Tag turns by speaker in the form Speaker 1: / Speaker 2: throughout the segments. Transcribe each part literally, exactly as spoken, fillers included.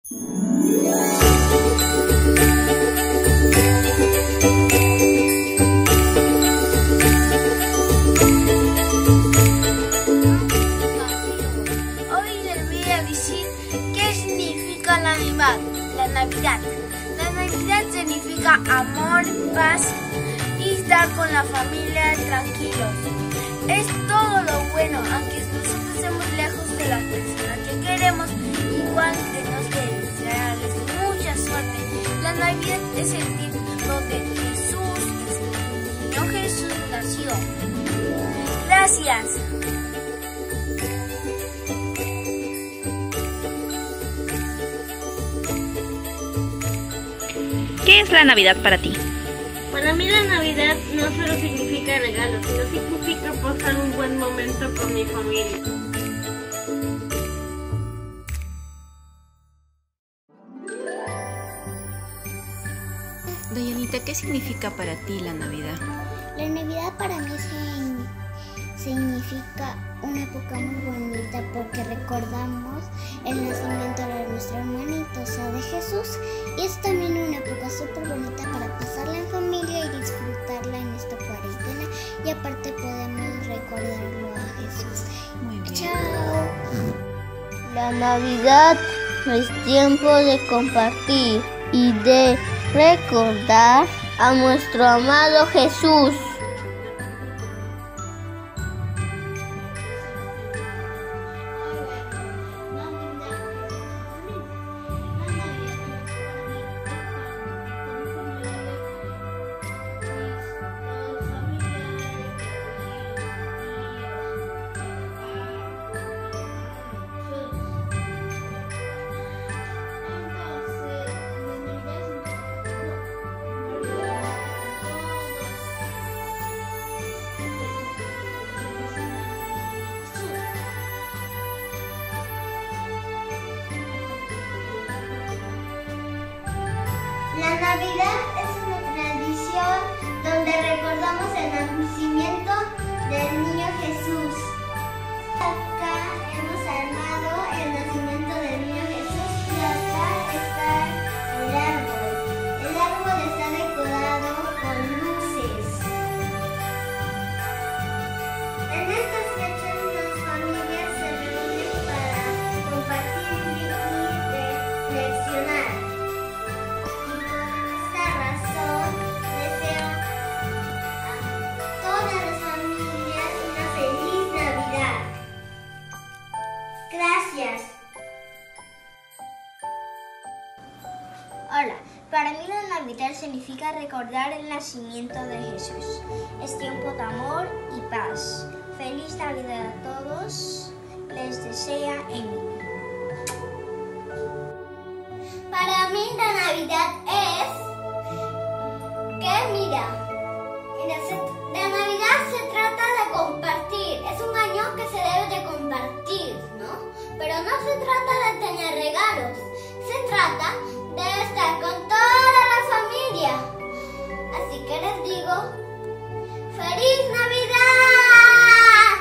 Speaker 1: La Navidad. La Navidad significa amor, paz y estar con la familia tranquilos. Es todo lo bueno, aunque nosotros estemos lejos de las personas que queremos, igual tenemos que desearles mucha suerte. La Navidad es el tiempo donde Jesús, el niño Jesús nació. Gracias.
Speaker 2: ¿Qué es la Navidad para ti?
Speaker 3: Para mí la Navidad no solo significa regalos, sino significa pasar un buen momento con mi familia.
Speaker 2: Dayanita, ¿qué significa para ti la Navidad?
Speaker 4: La Navidad para mí significa una época muy bonita porque recordamos el nacimiento de nuestro hermanito, o sea, de Jesús. Y es también una época súper bonita para pasarla en familia y disfrutarla en esta cuarentena. Y aparte podemos recordarlo a Jesús.
Speaker 2: Muy bien.
Speaker 4: Chao.
Speaker 5: La Navidad es tiempo de compartir y de recordar a nuestro amado Jesús.
Speaker 4: La Navidad es una tradición donde recordamos el nacimiento del niño Jesús. Acá hemos armado el nacimiento del niño Jesús y acá está el árbol. El árbol está decorado con luces. En estas fechas las familias se reúnen para compartir y reflexionar. Gracias. Hola, para mí la Navidad significa recordar el nacimiento de Jesús. Es tiempo de amor y paz. Feliz Navidad a todos. Les desea Emi. Para mí la Navidad es que mira, la Navidad se trata de compartir. Es un año que se debe de compartir, ¿no? Pero no se trata de tener regalos, se trata de estar con toda la familia. Así que les digo, ¡Feliz Navidad!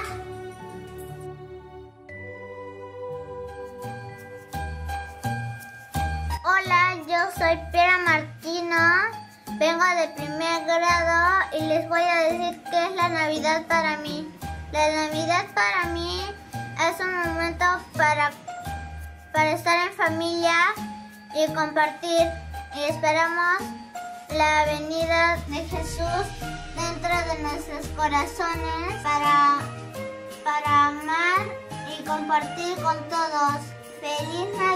Speaker 4: Hola, yo soy Piera Martina, vengo de primer grado y les voy a decir qué es la Navidad para mí. La Navidad para mí es un momento para, para estar en familia y compartir, y esperamos la venida de Jesús dentro de nuestros corazones para, para amar y compartir con todos. ¡Feliz Navidad!